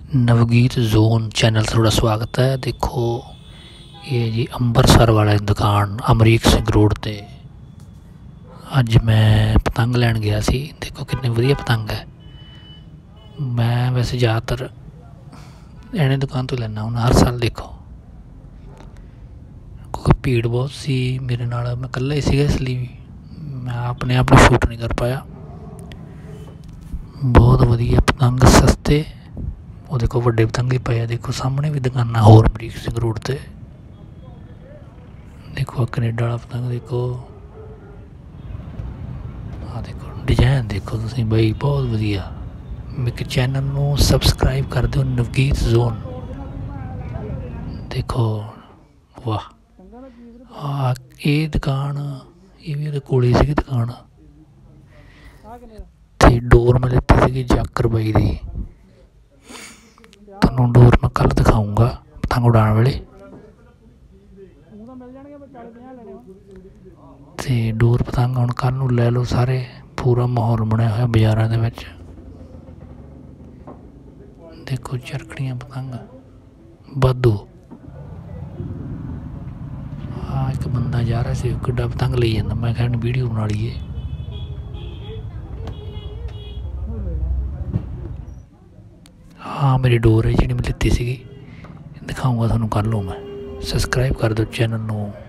नवगीत zone channel थोड़ा स्वागत है। देखो ये जी अंबरसर वाले दुकान अमरीक सिंह रोड ते अज मैं पतंग लैन गया सी। देखो कितनी वधिया पतंग है। मैं वैसे ज़्यादातर इन्हें दुकान तो लेना हूँ हर साल। देखो क्योंकि भीड़ बहुत सी मेरे नाल, मैं कल्ला ही सीगा इसलिए मैं अपने आप को शूट नहीं कर पाया। बहुत वधिया पतंग सस्ते। वो देखो वड्डे पतंग ही पे। देखो सामने भी दुकाना होर अमरीक सिंह रोड ते। देखो कनेडा वाला पतंग देखो। हाँ देखो डिजाइन देखो तुसीं बई बहुत वधिया। मेरे चैनल नूं सबसक्राइब कर दो नवगीत जोन। देखो वाह आ ये दुकान ये भी ਉਹਦੇ ਕੋਲ ਹੀ ਸੀਗੀ दुकान ਤੇ डोर मैं लेती सीगी जाकर बाई दी। ਤੁਹਾਨੂੰ डोर मैं कल दिखाऊँगा पतंग उड़ाने वाले। ਤੇ डोर पतंग ਹੁਣ ਕੱਲ੍ਹ ਨੂੰ ਲੈ ਲਓ ਸਾਰੇ। पूरा माहौल ਬਣਿਆ ਹੋਇਆ ਬਾਜ਼ਾਰਾਂ ਦੇ ਵਿੱਚ। देखो चरखड़ियाँ पतंग वाधू। हाँ एक बंदा जा रहा सी किड्डा पतंग ले जाता। मैं कहना वीडियो बना लीए। हाँ मेरी डोर है जी मैं लीती सी। दिखाऊँगा थानू कल मैं। सबसक्राइब कर दो चैनल नू।